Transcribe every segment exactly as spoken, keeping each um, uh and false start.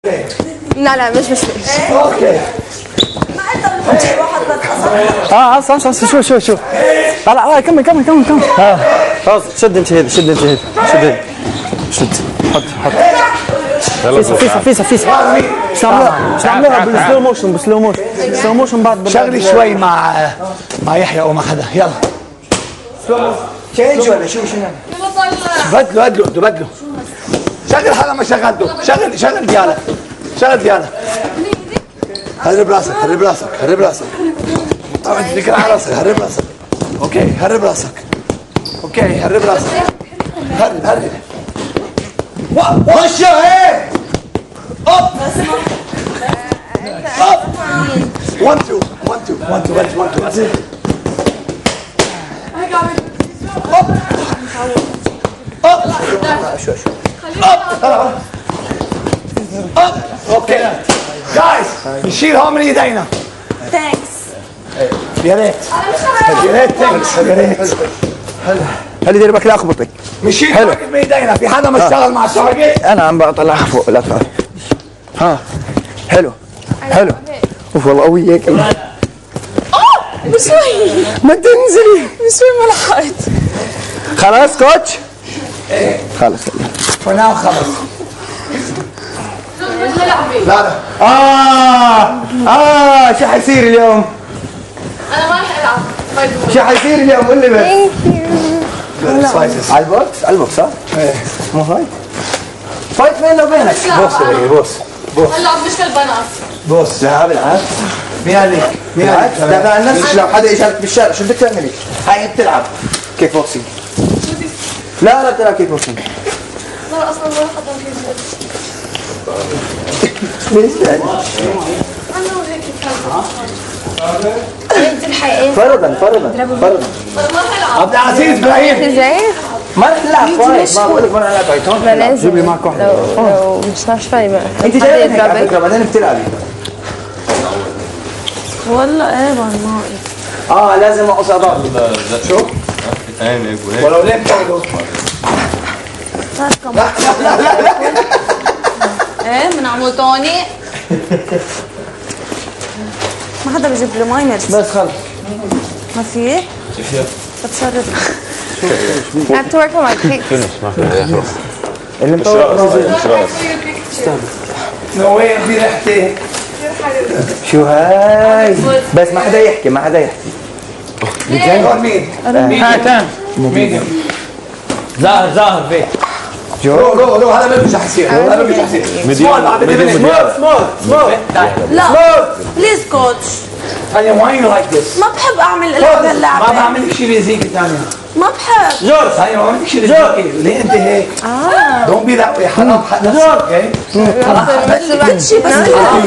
لا لا مش بس اوكي. ما عندهم واحد بس. اه اصلا اصلا شوف شوف شوف. لا لا كمل كمل كمل كمل. اه خلاص شد انت هيد شد انت هيد شد هيد شد حط حط. فيسا فيسا فيسا فيسا. استعملوها بالسلو موشن بالسلو موشن سلو موشن بعد شغلي شوي مع مع يحيى او مع حدا يلا. سلو موشن تشينج ولا شو شو نعمل؟ بدلوا بدلوا بدلوا. شغل حدا ما شغلته شغل شغل ديالك شغل ديالك. هرب راسك هرب راسك هرب راسك. طبعا تذكر على راسك هرب راسك. اوكي هرب راسك. اوكي هرب راسك. هرب هرب. وشو هيك. اوب اوب. واحد اثنين واحد اثنين واحد اثنين واحد اثنين. اوب اوب. شو شو. اوب اوب. اوكي جايز نشيل هون من ايدينا. ثانكس. يا ريت يا ريت ثانكس يا ريت. هل دير بالك لا اخبطك. نشيل تارجت من ايدينا. في حدا ما اشتغل مع التارجت؟ انا عم بطلعها فوق لا تخاف. ها حلو حلو. اوف والله قوي هيك. اه بشوي ما تنزلي بشوي ما لحقت. خلاص كوتش؟ ايه خلص فناو خلص. لا لا اه اه شو حيصير اليوم؟ انا ما رح العب. شو حيصير اليوم قول لي بس. على البوكس على البوكس صح؟ ايه مو فايت؟ فايت بيننا وبينك. بوس يا بوس بوس هلا عم بشتغل بنات. بوس لا بالعكس. مين عليك؟ مين عليك؟ دافع عن نفسك. لو حدا اجاك بالشارع شو بدك تعملي؟ هاي بتلعب كيك بوكسينج. لا لا بتلعب كيك بوكسينج. لا اصلا ما رح اضل كيك ليش يعني؟ انا وهيك انت الحقيقة فرضا فرضا فرضا. ما حلعب. عبد العزيز ابراهيم ازاي؟ ما رح نلعب فايت. ما بقول لك ما رح نلعب فايت. هون لا لازم. جيب لي معك واحدة. لو لو مش ناقص شوي بقى. انت دايما هيك على فكرة بعدين بتلعبي. والله ايه والله. اه لازم اقص اضغط. شو؟ هيك وهيك. ولو ليه بتاخده؟ لا لا لا لا. ايه من عمو توني. ما حدا بيجيب له ماينرز. بس خلص. ما في؟ بتصرف. I have to work on my cake. اللي مطور نو واي في ريحتي. شو هاي؟ بس ما حدا يحكي ما حدا يحكي. بتجنن مين؟ ها تام مين؟ ظاهر ظاهر فيك. جو جو جو هذا مش حيصير هذا مش حيصير. سمول بعد سمول سمول سمول. لا بليز كوتش. ثانية واي يو لايك ذس؟ ما بحب اعمل العب هاللعبة. ما بعمل لك شيء بيزيك ثانية. ما بحب. جورج ثانية ما بعمل لك شيء بيزيك. ليه انت هيك؟ اه دونت بي ذات واي. حرام حق نفسك اوكي؟ بس بعد شيء بس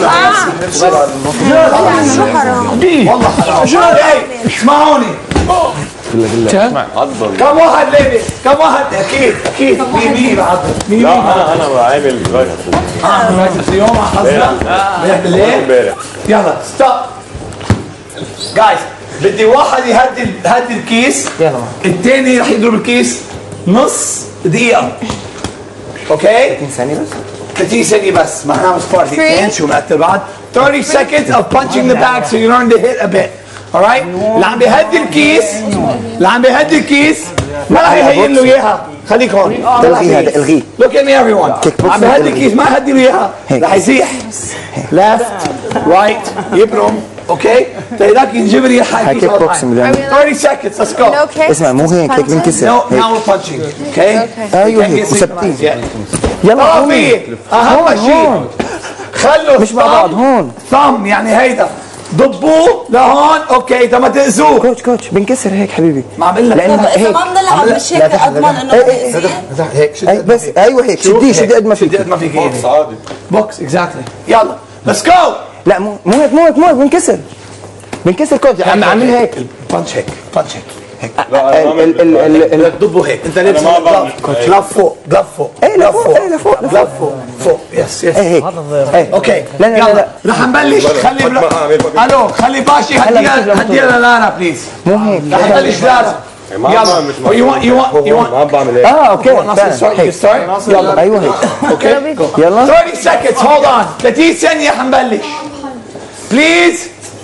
شو حرام؟ والله حرام. جورج اي اسمعوني. اسمع عضل. كم واحد ليبي؟ كم واحد؟ اكيد اكيد مين مين بعض؟ مين لا مين؟ انا انا بعمل رايح. اه رايح اليوم مع حظنا؟ امبارح بالليل؟ امبارح. يلا ستوب جايز. بدي واحد يهدي يهدي الكيس. يلا الثاني رح يضرب الكيس نص دقيقة. اوكي؟ ثلاثين ثانية بس؟ ثلاثين ثانية بس ما حنعمل سبارتي. اثنين شو مقتل بعض؟ thirty seconds of punching the bag so you learn to hit a bit. alright؟ اللي عم بيهدي الكيس اللي عم بيهدي الكيس ما رح يهين له اياها. خليك هون. الغيه هذا الغيه. Look at me everyone. عم بيهدي الكيس ما يهدي له اياها رح يسيح. left right يبرم. اوكي؟ فهذاك ينجبر يلحق الكيس. thirty seconds let's go. اسمع مو هيك هيك بنكسر. No now we're punching. اوكي؟ ايوه هيك وثابتين. يلا هون اهم شيء خلوا مش مع بعض هون. ثم يعني هيدا ضبوه لهون. اوكي انت ما تاذوه. كوتش كوتش بنكسر هيك حبيبي. ما عم لك لانه اذا ما بنلعب مش هيك اضمن انه هيك اي بس ايوه هيك شديه شدي قد ما فيك. شدي قد ما فيك. بوكس عادي. بوكس اكزاكتلي. يلا ليتس جو. لا مو مو هيك مو هيك مو هيك بنكسر بنكسر كوتش. عم عامل هيك بانش هيك بانش هيك هيك. لا انا ما بعمل. بدك تضبه هيك. انت لابس ما بعمل. لف فوق لف فوق ايه لفوق ايه لفوق لف فوق فوق. يس يس ايه هيك. اوكي لا لا لا لا رح نبلش. خلي ما أعمل. الو خلي باشي هديها هديها للانا بليز. مو هيك. رح نبلش لانا. يلا. You want you want you want ما بعمل ايه؟ اه اوكي ناصر start you start يلا ايوه هيك اوكي يلا thirty seconds hold on ثلاثين ثانية حنبلش بليز.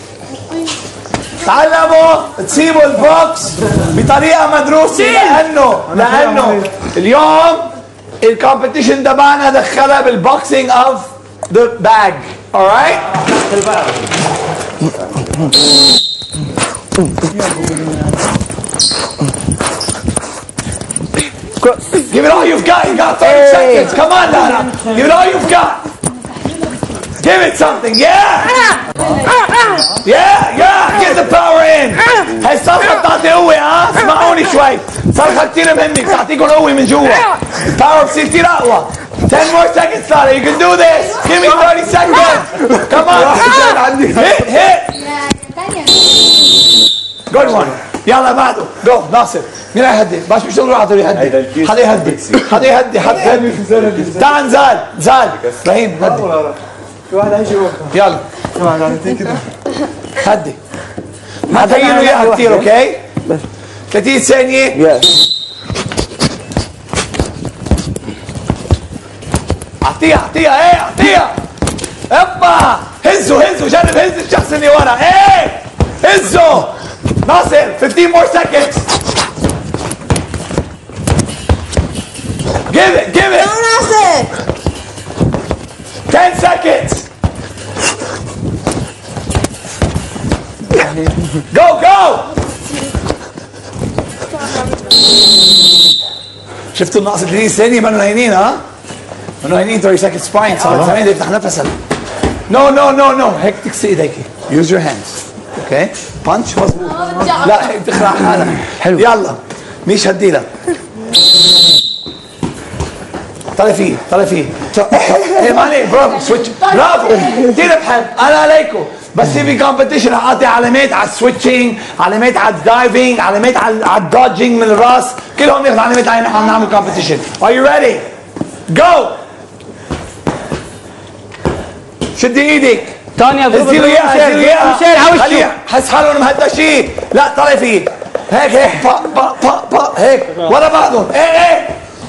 تعلموا تسيبوا البوكس بطريقة مدروسة لأنه لأنه اليوم الكومبيتيشن تبعنا دخلها بالبوكسينج اوف ذا باج alright. Give it all you've got. You got thirty hey. seconds. Come on, Lana. Give it all you've got. Give it something. Yeah. Yeah, yeah. Get the power in. هاي الصرخة بتعطي قوة ها؟ اسمعوني شوي. صرخة كثير مهمة بتعطيكم قوة من جوا. الباور بصير كثير أقوى. ten more seconds, Lana. You can do this. Give me thirty seconds. Come on. Hit, hit. Good one. يلا بعده جو ناصر. مين هيهدي؟ باش بيشتغلوا على طول يهدي. حدا يهدي حدا يهدي حدا يهدي. تعال نزال نزال ابراهيم هدي. في واحد هيجي وقتها. يلا هدي. ما تهينوا اياها كثير اوكي؟ ثلاثين ثانية. اعطيها اعطيها ايه اعطيها. ابا هزوا هزوا جرب هز الشخص اللي ورا ايه هزوا. ناصر fifteen more seconds. Give it, give it. No, Nasir. ten seconds. Go, go. شفتوا الناقص ثلاثين ثانية ما نهينين ها؟ ما نهينين thirty seconds spine صار ثمانية يفتح نفسك. No, no, no, no. هيك تكسي ايديك. Use your hands. اوكي بانش مظبوط. لا هيك تخرع حالك. حلو يلا مش هديلك. طلع فيه طلع فيه ايه ماني برافو سويتش برافو كثير بحب انا عليكم. بس في كومبيتيشن اعطي علامات على السويتشنج علامات على الدايفنج علامات على الدوجينج من الراس كلهم ناخذ علامات على نحن نعمل كومبيتيشن. Are you ready? Go. شدي ايدك تاني اضرب اديله اياها اديله اياها مشاري على خليه حس حاله مهدشين. لا طلع فيه هيك هيك با با با با هيك ورا بعضهم ايه ايه.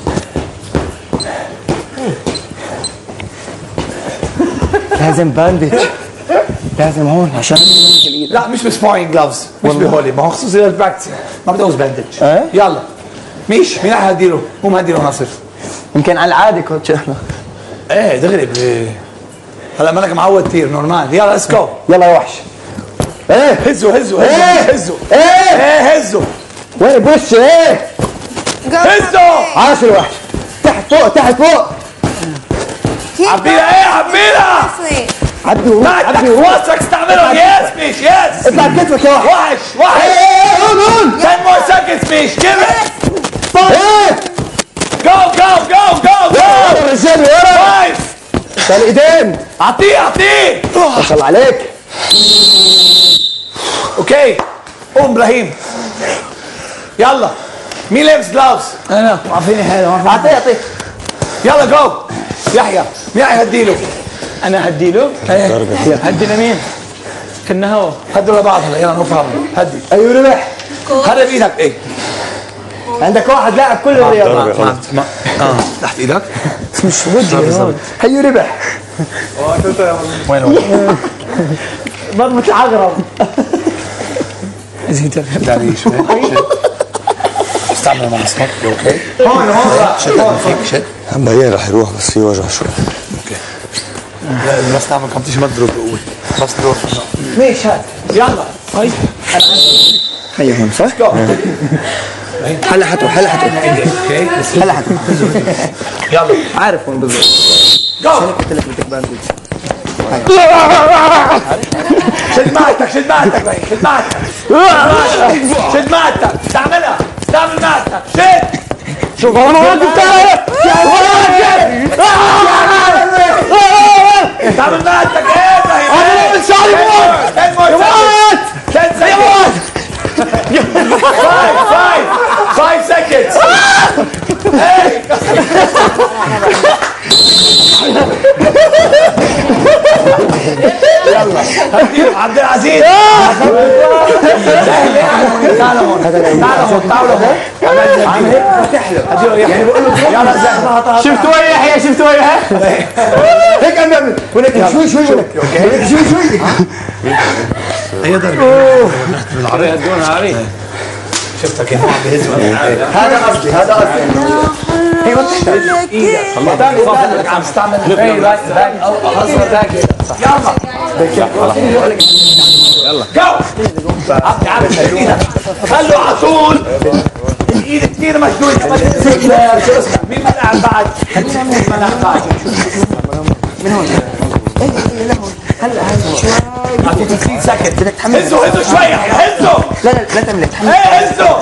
لازم باندج لازم هون عشان لا مش بسبارينج جلافز مش بهولي ما هو خصوصي للبراكتس ما بدي اوز باندج. ايه يلا مش مين راح يهديله؟ مو مهديله ناصر. يمكن على العاده كوتش احنا ايه دغري هلا مالك معود كثير نورمال. يلا ليتس جو. يلا يا وحش. ايه هزوا هزوا ايه هزوا ايه ايه هزوا وين بوش ايه هزوا. عاشر وحش. تحت فوق تحت فوق. عبيلها ايه عبيلها. عبي وروح عبي وروح. واسك استعملهم يس مش يس. اطلع بكتفك يا وحش. وحش وحش. ايه هون هون. ten more seconds مش give it. ايه go go go go go. الرجال ورا. five. الايدين. اعطيه اعطيه. ما شاء الله عليك. اوكي قوم ابراهيم. يلا مين لابس جلافز؟ انا ما فيني حاجه ما فيني. اعطيه اعطيه. يلا جو. يحيى مين راح يهديله؟ انا هديله؟ ايه هدي لمين؟ كنا هو هدوا لبعض هلا يلا نفهم هدي. ايوه ربح. هذا بايدك ايه؟ عندك واحد لاعب كل الرياضات. ما اه تحت ايدك؟ مش وجهي. هيو ربح. وين وين؟ ضربة العقرب. عايزين تداري شوي. استعمل منصات اوكي؟ هون هون شد فيك شد. هم هي رح يروح بس في وجع شوي. اوكي. لا بس تعمل كومبيتيشن ما تضرب بقوة. بس تروح. ماشي هات. يلا هاي. هي هون صح؟ هلا حتروح هلا حتروح. اوكي هلا حتروح. يلا عارف وين بالضبط. جو. قلت لك بدك باندج. شد معتك شد معتك بقى شد معتك شد معتك استعملها استعمل معتك شد. شوف انا واقف تعال. استعمل معتك ايه ابراهيم. انا مش عارف. ten more seconds. ten seconds. five five five seconds. hey. يلا عبد العزيز. تعال هون تعال هون تعال هون عامل هيك تحلو هديله يحيى يلا زين شفتوا يا يحيى شفتوا يا هيك عم يعمل ولك شوي شوي ولك ولك شوي شوي هي ضربة بالعربية هدونا علي شفتها كيف عم بهزوا هذا قصدي هذا قصدي ايوه الله ثاني فاضل عم استعمل باك باك او اصلا باك يلا يلا جو عبد عبد خلوا على طول الايد كثير مشدوده ما تنزل شو اسمه مين ملعب بعد مين ملعب بعد من هون هلا هلا شوي اعطيك ثلاثين سكند بدك تحمل هزوا هزوا شوي هزوا لا لا لا تعمل تحمل ايه هزوا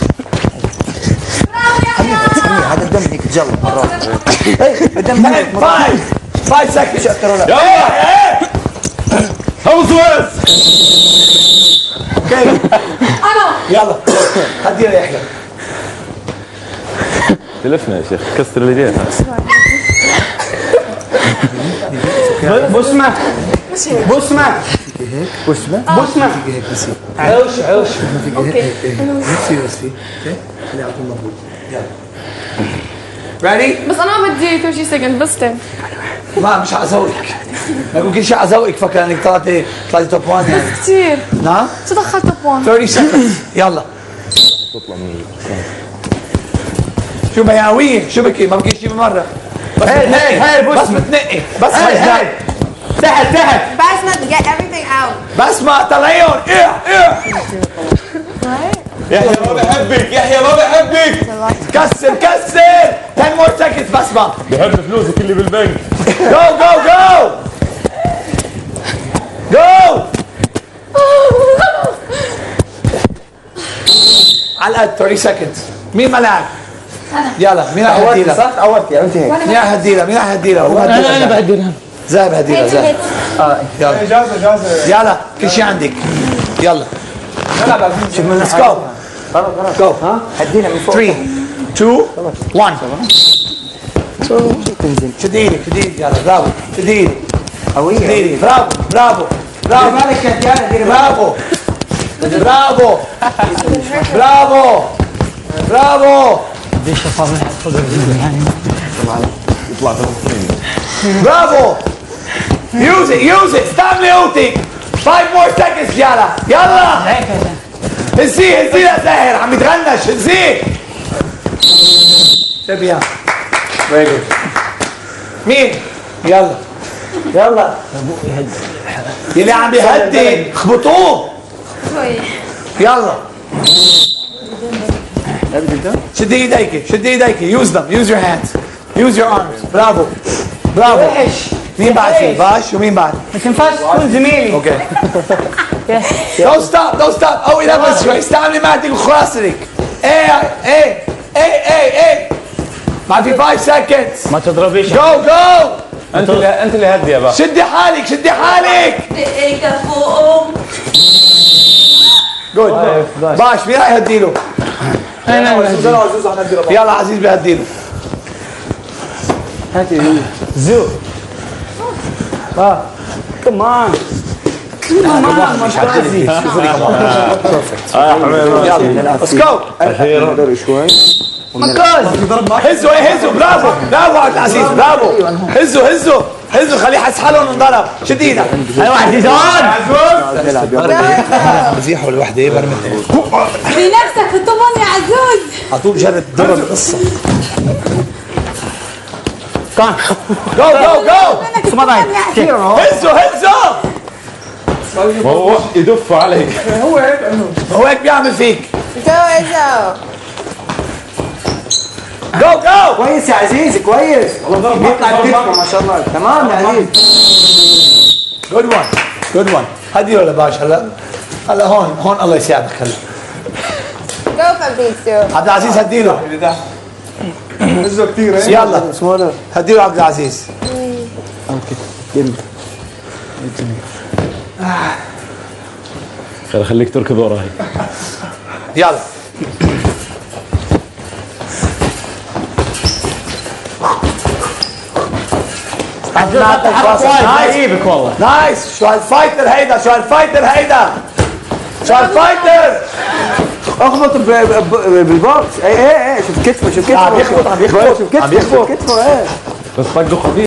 هذا الدم هيك تجلط مرات ايه الدم هيك فايف فايف سكند يلا ايه هوز ويز اوكي انا يلا هدينا يا يحيى تلفنا يا شيخ كسر اليدين بسمة بسمة بسمة بسمة عوش عوش اوكي ريدي بس انا ما بدي ثلاثين سكند بس تم ما مش حزوقك ما يقول كل شيء حزوقك فكر انك طلعتي طلعتي توب واحد يعني كثير نعم شو دخلت توب واحد ثلاثين سكند يلا شو بياويه شو بكي ما بكي شيء مرة بس بتنقي بس بتنقي بس هاي تحت تحت Basma, get everything out. بس ما طلعيهم ايه ايه يحيى ما بحبك يحيى ما بحبك كسر كسر ten more seconds بس ما بحب فلوسك اللي بالبنك go go go go على القد ثلاثين seconds مين ملعب يلا مين راح يهديلها صح عورت يعني انت هيك مين راح يهديلها مين راح يهديلها هو انا انا بهدلها زاهب هديلها زاهب اه يلا اجازه اجازه يلا كل شيء عندك يلا شوف من let's go go ها هدينا من فوق three two one تنزل شد ايدك شد ايدك يلا برافو شد ايدك شد قويه ايدك برافو برافو برافو مالك يا ديانا ديري برافو برافو برافو برافو ليش افضل صدر يعني يطلع برافو use it use it stop looting five more seconds يلا يلا هزيه هزيه يا زاهر عم يتغنش هزيه تبيها مين يلا يلا يلي عم يهدي اخبطوه يلا شد ايديك شد ايديك use them use your hands use your arms برافو برافو مين بعد فيه باش ومين بعد ما تنفعش تكون زميلي اوكي don't stop don't stop قوي نفس شوي استعملي معدتك وخلاصتك ايه ايه ايه ايه ايه ما في five seconds ما تضربيش جو جو انت اللي انت اللي هدي يا بابا شدي حالك شدي حالك دقيقة فوقهم. جود باش مين راح يهديله انا يلا عزيز بيهديله هاتي زو اه كمان مش هديلك اه يا حبيبي يلا let's go اخيرا شوي هزوا ايه هزوا برافو برافو عبد العزيز برافو هزوا هزوا هزوا خليه يحس حاله انه انضرب شد ايدك اي واحد يزون نلعب يلا بزيحوا الوحده ايه برمتها بنفسك في الطمان يا عزوز. على طول جرب ضرب القصه كان جو جو جو منك الطمان يا عزوز. هزوا هزوا هو يدف عليك هو هيك بيعمل فيك جو جو. جو جو كويس يا عزيز كويس بيطلع بكتفه ما شاء الله تمام يا عزيز جود وان جود وان هديله لباش هلا هلا هون هون الله يساعدك هلا جو فابريزيو. عبد العزيز هديله هزه كثير يلا اسمه هديله عبد العزيز اوكي يلا خلي خليك تركض وراي يلا يجيبك والله نايس شو هالفايتر هيدا شو هالفايتر هيدا شو هالفايتر اخبط ب- ب- بالبوكس. ايه ايه ايه شوف كتفه شوف كتفه عم يخبط عم يخبط شوف كتفه عم يخبط شوف كتفه ايه بس طقه خفيف.